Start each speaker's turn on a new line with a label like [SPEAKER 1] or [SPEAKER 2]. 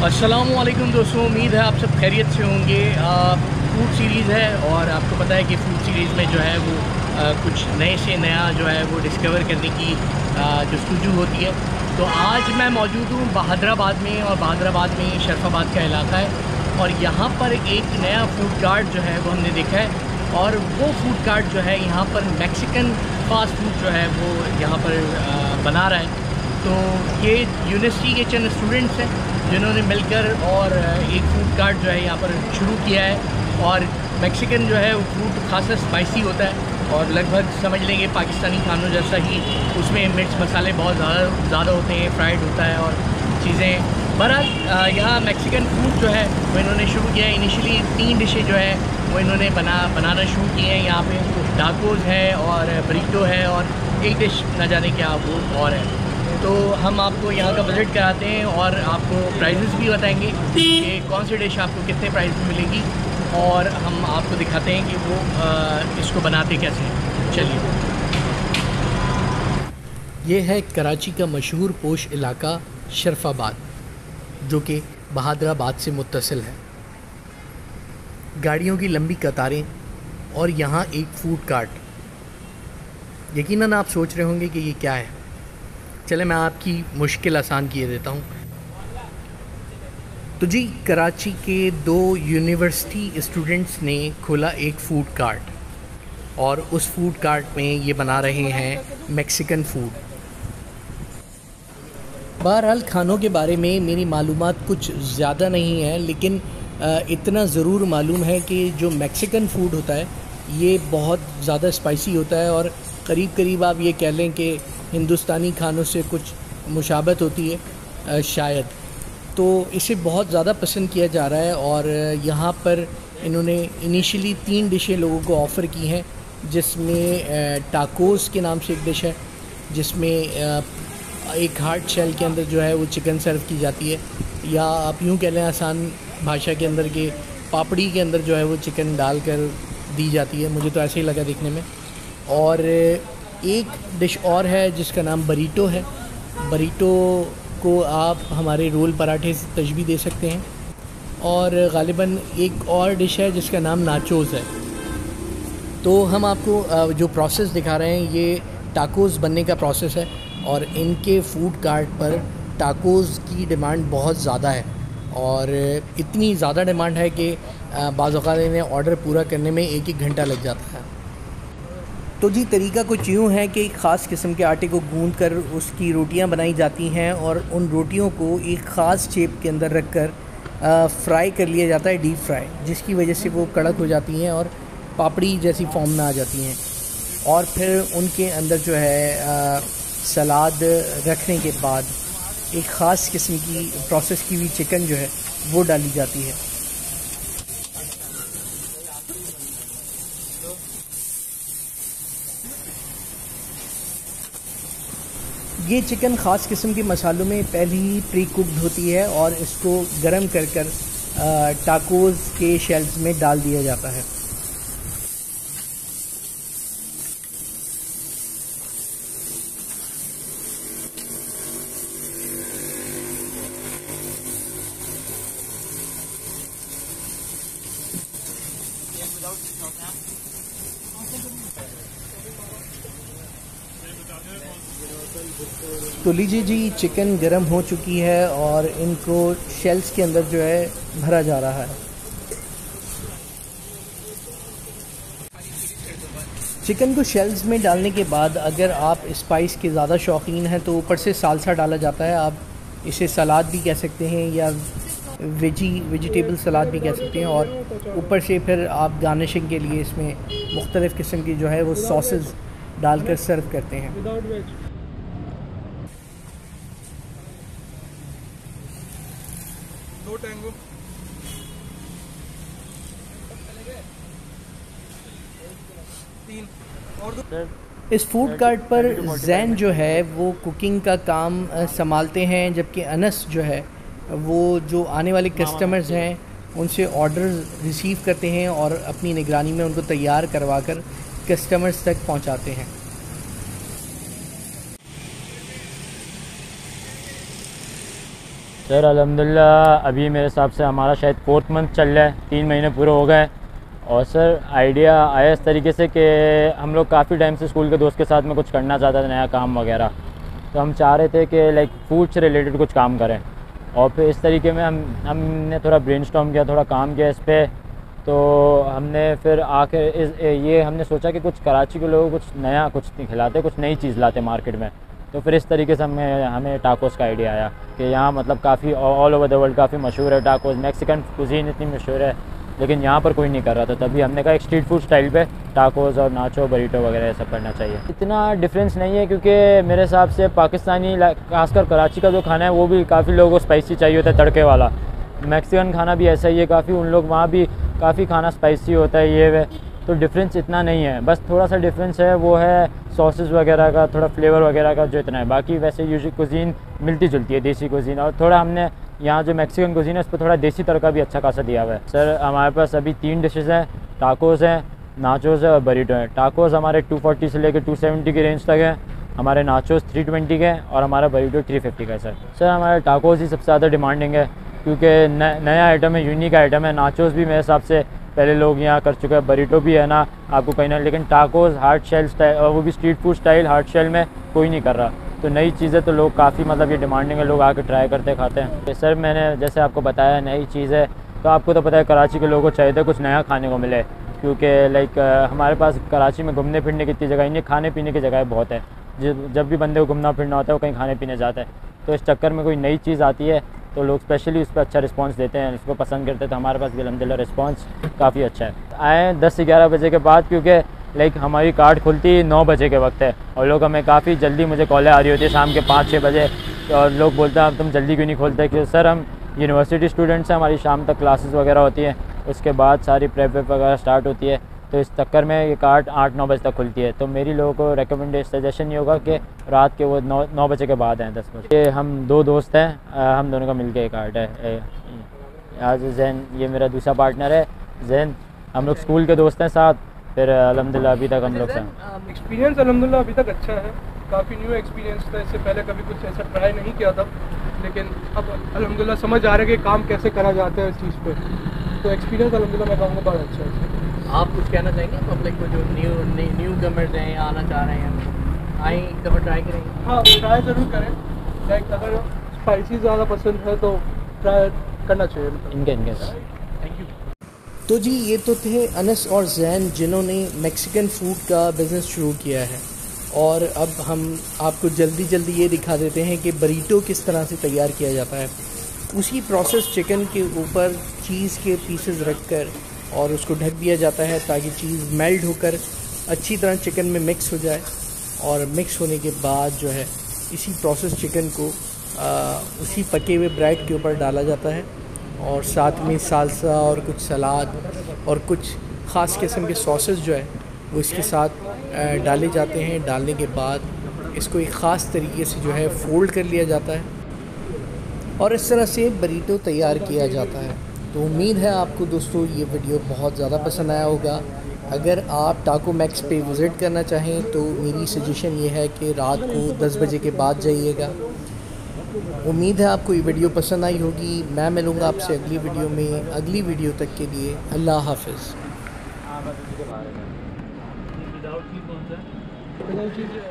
[SPEAKER 1] अस्सलामुअलैकुम दोस्तों, उम्मीद है आप सब खैरियत से होंगे। फूड सीरीज़ है और आपको पता है कि फूड सीरीज़ में जो है वो कुछ नए से नया जो है वो डिस्कवर करने की जस्तजू होती है। तो आज मैं मौजूद हूँ बहादराबाद में, और बहादराबाद में शरफाबाद का इलाका है और यहाँ पर एक नया फूड कार्ट जो है वो हमने देखा है। और वो फूड कार्ट जो है यहाँ पर मैक्सिकन फास्ट फूड जो है वो यहाँ पर बना रहा है। तो ये यूनिवर्सिटी के चंद स्टूडेंट्स हैं जिन्होंने मिलकर और एक फूड कार्ट जो है यहाँ पर शुरू किया है। और मैक्सिकन जो है वो फूड खासा स्पाइसी होता है और लगभग समझ लेंगे पाकिस्तानी खानों जैसा ही उसमें मिर्च मसाले बहुत ज़्यादा होते हैं, फ्राइड होता है और चीज़ें। बहरहाल यहाँ मैक्सिकन फूड जो है वो इन्होंने शुरू किया है। इनिशियली 3 डिशें जो है वो इन्होंने बनाना शुरू किए हैं। यहाँ पे टाकोज़ है और बरीटो है और एक डिश न जाने क्या वो और है। तो हम आपको यहाँ का विज़िट कराते हैं और आपको प्राइजेस भी बताएंगे कि कौन सी डिश आपको कितने प्राइस में मिलेगी, और हम आपको दिखाते हैं कि वो इसको बनाते कैसे हैं। चलिए, ये है कराची का मशहूर पोश इलाका शरफाबाद, जो कि बहादराबाद से मुत्तसिल है। गाड़ियों की लंबी कतारें और यहाँ एक फूड कार्ट। यकीनन आप सोच रहे होंगे कि ये क्या है। चले मैं आपकी मुश्किल आसान किए देता हूँ। तो जी, कराची के 2 यूनिवर्सिटी स्टूडेंट्स ने खोला एक फूड कार्ट और उस फूड कार्ट में ये बना रहे हैं मैक्सिकन फूड। बहरहाल खानों के बारे में मेरी मालूमात कुछ ज़्यादा नहीं है, लेकिन इतना ज़रूर मालूम है कि जो मैक्सिकन फूड होता है ये बहुत ज़्यादा स्पाइसी होता है और करीब करीब आप ये कह लें कि हिंदुस्तानी खानों से कुछ मुशाबत होती है शायद। तो इसे बहुत ज़्यादा पसंद किया जा रहा है और यहाँ पर इन्होंने इनिशियली 3 डिशें लोगों को ऑफ़र की हैं, जिसमें टाकोस के नाम से एक डिश है, जिसमें एक हार्ड शेल के अंदर जो है वो चिकन सर्व की जाती है, या आप यूँ कह लें आसान भाषा के अंदर के पापड़ी के अंदर जो है वो चिकन डालकर दी जाती है। मुझे तो ऐसे ही लगा देखने में। और एक डिश और है जिसका नाम बरीटो है। बरीटो को आप हमारे रोल पराठे से तशबीह दे सकते हैं। और ग़ालिबन एक और डिश है जिसका नाम नाचोज़ है। तो हम आपको जो प्रोसेस दिखा रहे हैं ये टाकोज़ बनने का प्रोसेस है, और इनके फूड कार्ट पर टाकोज़ की डिमांड बहुत ज़्यादा है, और इतनी ज़्यादा डिमांड है कि बाज़ औक़ात इन्हें ऑर्डर पूरा करने में 1-1 घंटा लग जाता है। तो जी, तरीका कुछ यूँ है कि एक ख़ास किस्म के आटे को गूंद कर उसकी रोटियां बनाई जाती हैं और उन रोटियों को एक ख़ास शेप के अंदर रख कर फ्राई कर लिया जाता है, डीप फ्राई, जिसकी वजह से वो कड़क हो जाती हैं और पापड़ी जैसी फॉर्म में आ जाती हैं। और फिर उनके अंदर जो है सलाद रखने के बाद एक ख़ास किस्म की प्रोसेस की हुई चिकन जो है वो डाली जाती है। ये चिकन ख़ास किस्म के मसालों में पहले ही प्री कुक्ड होती है और इसको गरम कर टाकोज़ के शेल्स में डाल दिया जाता है। तो लीजिए जी, चिकन गरम हो चुकी है और इनको शेल्स के अंदर जो है भरा जा रहा है। चिकन को शेल्स में डालने के बाद अगर आप स्पाइस के ज़्यादा शौकीन हैं तो ऊपर से सालसा डाला जाता है। आप इसे सलाद भी कह सकते हैं या वेजिटेबल सलाद भी कह सकते हैं, और ऊपर से फिर आप गार्निशिंग के लिए इसमें मुख्तलिफ़ किस्म की जो है वो सॉसेस डालकर सर्व करते हैं। इस फूड कार्ट पर जैन जो है वो कुकिंग का काम संभालते हैं, जबकि अनस जो है वो जो आने वाले कस्टमर्स हैं उनसे ऑर्डर रिसीव करते हैं और अपनी निगरानी में उनको तैयार करवा कर कस्टमर्स तक पहुंचाते हैं।
[SPEAKER 2] सर अल्हम्दुलिल्लाह अभी मेरे हिसाब से हमारा शायद 4th मंथ चल रहा है, 3 महीने पूरे हो गए। और सर आइडिया आया इस तरीके से कि हम लोग काफ़ी टाइम से स्कूल के दोस्त के साथ में कुछ करना चाहते थे, नया काम वगैरह। तो हम चाह रहे थे कि लाइक फूड से रिलेटेड कुछ काम करें। और फिर इस तरीके में हमने थोड़ा ब्रेनस्टॉर्म किया, थोड़ा काम किया इस पर। तो हमने फिर आकर ये हमने सोचा कि कुछ कराची के लोगों को कुछ नया कुछ खिलाते, कुछ नई चीज़ लाते मार्केट में। तो फिर इस तरीके से हमें टाकोस का आइडिया आया कि यहाँ मतलब काफ़ी ऑल ओवर द वर्ल्ड काफ़ी मशहूर है टाकोस। मैक्सिकन कुजीन इतनी मशहूर है लेकिन यहाँ पर कोई नहीं कर रहा था। तभी हमने कहा एक स्ट्रीट फूड स्टाइल पे टाकोस और नाचो बरीटो वगैरह ये सब करना चाहिए। इतना डिफरेंस नहीं है क्योंकि मेरे हिसाब से पाकिस्तानी खासकर कराची का जो खाना है वो भी काफ़ी लोगों को स्पाइसी चाहिए होता है, तड़के वाला। मैक्सिकन खाना भी ऐसा ही है, काफ़ी उन लोग वहाँ भी काफ़ी खाना स्पाइसी होता है ये वे। तो डिफरेंस इतना नहीं है, बस थोड़ा सा डिफरेंस है वो है सॉसेस वगैरह का, थोड़ा फ्लेवर वगैरह का जो इतना है। बाकी वैसे यूजुअली कुजीन मिलती जुलती है, देसी कुजीन। और थोड़ा हमने यहाँ जो मैक्सिकन कुजीन है उस पर थोड़ा देसी तड़का भी अच्छा खासा दिया हुआ है। सर हमारे पास अभी 3 डिशेज़ हैं, टाकोस हैं, नाचोस है और बरीटो है। टाकोस हमारे 240 से लेकर 270 की रेंज तक है, हमारे नाचोस 320 के हैं और हमारा बरीटो 350 का है। सर हमारे टाकोस ही सबसे ज़्यादा डिमांडिंग है क्योंकि नया आइटम है, यूनिक आइटम है। नाचोस भी मेरे हिसाब से पहले लोग यहाँ कर चुके हैं, बरीटो भी है ना आपको कहीं ना, लेकिन टाकोस हार्ड शेल स्टाइल और वो भी street food style hard shell में कोई नहीं कर रहा। तो नई चीज़ें तो लोग काफ़ी मतलब ये डिमांडिंग है, लोग आके ट्राई करते खाते हैं। तो सर मैंने जैसे आपको बताया नई चीज़ है तो आपको तो पता है कराची के लोगों को चाहिए था कुछ नया खाने को मिले क्योंकि लाइक हमारे पास कराची में घूमने फिरने की इतनी जगह नहीं, खाने पीने की जगह बहुत है। जब भी बंदे को घूमना फिरना होता है वो कहीं खाने पीने जाता है। तो इस चक्कर में कोई नई चीज़ आती है तो लोग स्पेशली उस पर अच्छा रिस्पांस देते हैं, उसको पसंद करते हैं। तो हमारे पास अल्हम्दुलिल्लाह रिस्पांस काफ़ी अच्छा है। आए 10 से 11 बजे के बाद क्योंकि लाइक हमारी कार्ट खुलती 9 बजे के वक्त है और लोग हमें काफ़ी जल्दी मुझे कॉलें आ रही होती है शाम के 5-6 बजे। और लोग बोलते हैं तुम जल्दी क्यों नहीं खोलते, कि सर हम यूनिवर्सिटी स्टूडेंट्स हैं, हमारी शाम तक क्लासेस वगैरह होती हैं, उसके बाद सारी प्रेप वगैरह स्टार्ट होती है। तो इस चक्कर में ये कार्ट 8-9 बजे तक खुलती है। तो मेरी लोगों को सजेशन ये होगा कि रात के वो 9 बजे के बाद हैं 10 बजे। ये हम 2 दोस्त हैं, हम दोनों का मिलके एक कार्ट है। आज जैन ये मेरा दूसरा पार्टनर है जैन, हम लोग स्कूल के दोस्त हैं साथ। फिर अल्हम्दुलिल्लाह अभी तक हम लोग
[SPEAKER 3] एक्सपीरियंस अल्हम्दुलिल्लाह अभी तक अच्छा है, काफ़ी न्यू एक्सपीरियंस था। इससे पहले कभी कुछ ऐसा ट्राई नहीं किया था लेकिन अब अल्हम्दुलिल्लाह समझ आ रहा है कि काम कैसे करा जाता है इस चीज़ पे। तो एक्सपीरियंस अल्हम्दुलिल्लाह मैं कहूँगा बहुत अच्छा है।
[SPEAKER 1] आप कुछ कहना चाहेंगे पब्लिक को जो न्यू कमर्स हैं आना चाह रहे हैं, आए एक दफ़ा ट्राई करेंगे?
[SPEAKER 3] हाँ ट्राई ज़रूर करें, लाइक अगर स्पाइसी ज़्यादा पसंद है तो ट्राई करना चाहिए
[SPEAKER 2] इनके।
[SPEAKER 1] Thank you. तो जी ये तो थे अनस और जैन जिन्होंने मैक्सिकन फूड का बिज़नेस शुरू किया है। और अब हम आपको जल्दी ये दिखा देते हैं कि बरीटो किस तरह से तैयार किया जाता है। उसी प्रोसेस चिकन के ऊपर चीज़ के पीसेस रखकर और उसको ढक दिया जाता है ताकि चीज़ मेल्ट होकर अच्छी तरह चिकन में मिक्स हो जाए। और मिक्स होने के बाद जो है इसी प्रोसेस चिकन को उसी पके हुए ब्रेड के ऊपर डाला जाता है और साथ में सालसा और कुछ सलाद और कुछ ख़ास किस्म के सॉसेस जो है वो इसके साथ डाले जाते हैं। डालने के बाद इसको एक ख़ास तरीके से जो है फ़ोल्ड कर लिया जाता है और इस तरह से बरीटो तैयार किया जाता है। तो उम्मीद है आपको दोस्तों ये वीडियो बहुत ज़्यादा पसंद आया होगा। अगर आप टाको मैक्स पे विज़िट करना चाहें तो मेरी सजेशन ये है कि रात को 10 बजे के बाद जाइएगा। उम्मीद है आपको ये वीडियो पसंद आई होगी। मैं मिलूँगा आपसे अगली वीडियो में। अगली वीडियो तक के लिए अल्लाह हाफ़िज़।